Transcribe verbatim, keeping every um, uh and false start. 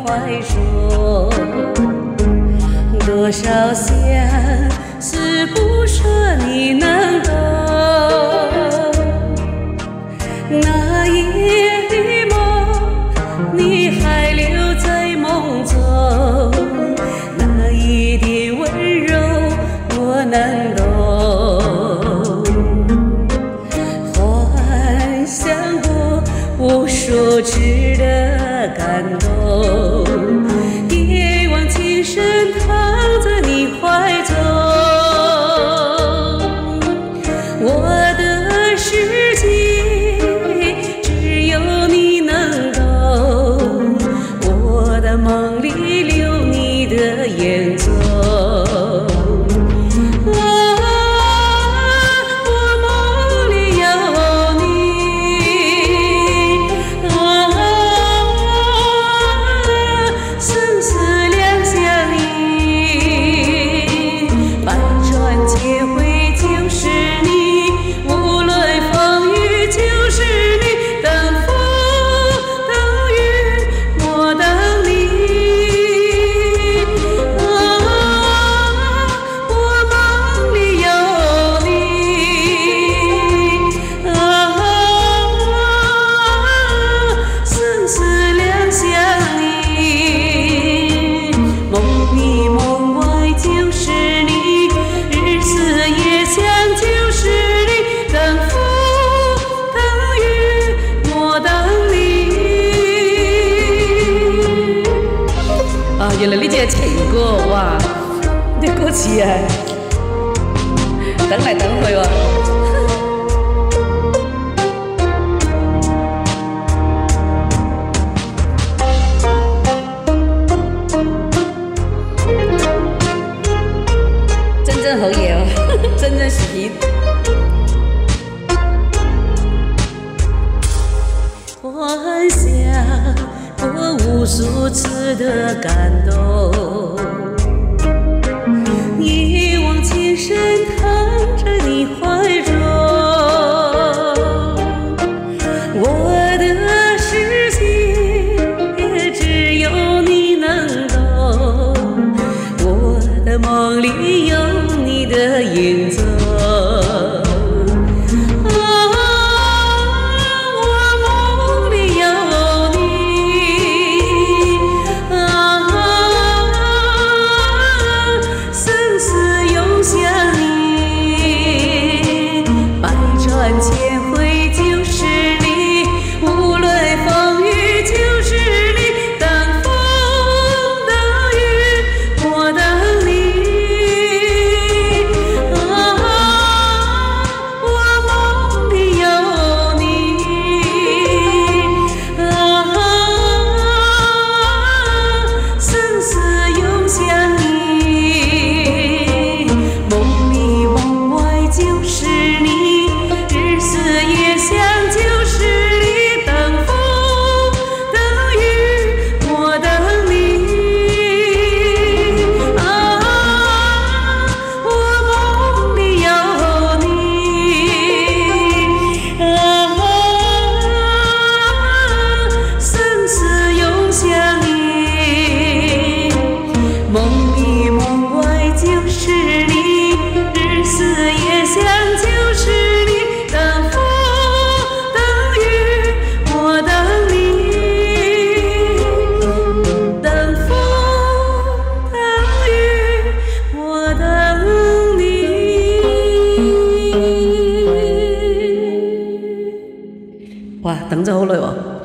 怀中，多少相思不说你能懂。那夜的梦，你还留在梦中，那一点温柔我能懂。幻想过无数次的感动，夜望情深躺在你怀中，我的世界只有你能懂，我的梦里留你的眼中。原来你这个情歌哇，你歌词啊，等来等去喎。真正好嘢哦，真正是皮。幻想过无数次的感动，夜望情深躺在你怀中，我的世界只有你能懂，我的梦里有你的影踪。千回就是你，无论风雨就是你，等风等雨我等你。啊，我梦里有你，啊，生死永相依，梦里梦外就是你。日思夜想就是你，等风等雨我等你。啊，我梦里有你，啊，生死永相依，梦里梦外就是你，日思夜想就是你。哇，等咗好耐喎。